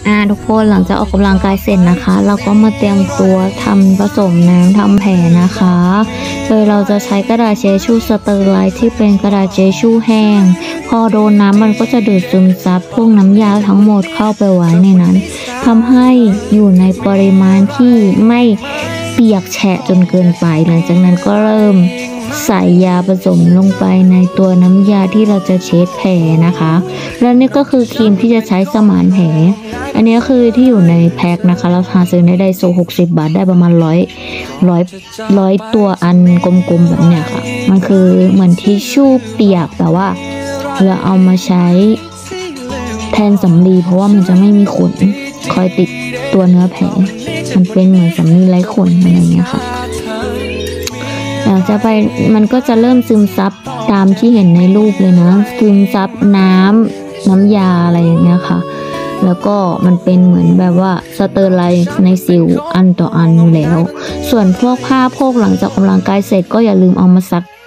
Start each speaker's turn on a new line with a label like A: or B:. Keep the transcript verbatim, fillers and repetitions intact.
A: อ่าทุกคนหลังจากออกกำลังกายเสร็จนะคะ เราก็มาเตรียมตัวทำผสมน้ำทำแผลนะคะโดยเราจะใช้กระดาษเชชูสเตอร์ไลท์ที่เป็นกระดาษเชชูแห้งพอโดนน้ำมันก็จะดูดซึมซับพวกน้ำยาทั้งหมดเข้าไปไว้ในนั้นทำให้อยู่ในปริมาณที่ไม่เปียกแฉะจนเกินไปหลังจากนั้นก็เริ่มใส่ยาผสมลงไปในตัวน้ำยาที่เราจะเช็ดแผลนะคะแล้วนี่ก็คือครีมที่จะใช้สมานแผลอันนี้คือที่อยู่ในแพ็คนะคะเราหาซื้อในไดโซหกสิบบาทได้ประมาณร้อยร้อยร้อยตัวอันกลมๆแบบเนี้ยค่ะมันคือเหมือนทิชชู่เปียกแต่ว่าเราเอามาใช้แทนสำลีเพราะว่ามันจะไม่มีขนคอยติดตัวเนื้อแผลมันเป็นเหมือนสำลีไร้ขนอะไรอย่างเงี้ยค่ะหลังจากไปมันก็จะเริ่มซึมซับตามที่เห็นในรูปเลยนะซึมซับน้ำน้ำยาอะไรอย่างเงี้ยค่ะแล้วก็มันเป็นเหมือนแบบว่าสเตอร์ไลซ์ในสิวอันต่ออันอยู่แล้วส่วนพวกผ้าโพกหลังจากออกกำลังกายเสร็จก็อย่าลืมเอามาซัก